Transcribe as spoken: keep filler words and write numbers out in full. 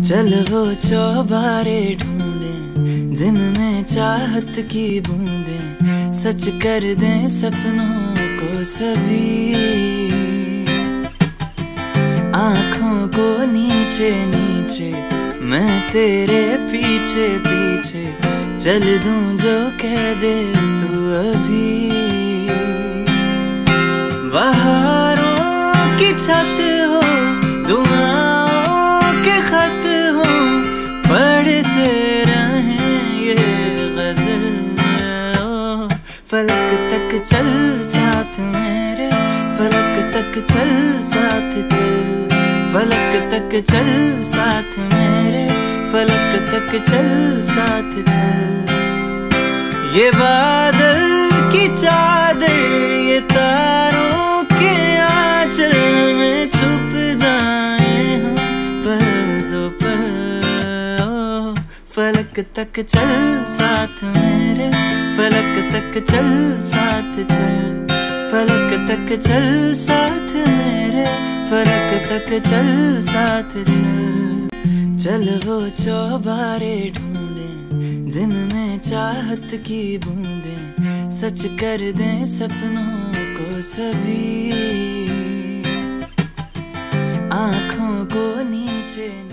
चल वो चौबारे ढूंढे जिनमें चाहत की बूंदें सच कर दें सपनों को सभी। आँखों को नीचे नीचे मैं तेरे पीछे पीछे चल दूं जो कह दे तू अभी। बहारों की छत हो दुआओं के खत हो पढ़ते रहें ये गजल। ओ फलक तक चल साथ मेरे फलक तक चल साथ चल फलक तक चल साथ मेरे फलक तक चल साथ चल। ये बादल की चादर ये तारों के आंचल में छुप जाए हम पर्दों पर। ओ फलक तक चल साथ मेरे फलक तक चल साथ चल फलक तक चल साथ मेरे फलक तक चल साथ चल। चल वो चौबारे ढूंढे जिनमें चाहत की बूंदें सच कर दें सपनों को सभी। आँखों को नीचे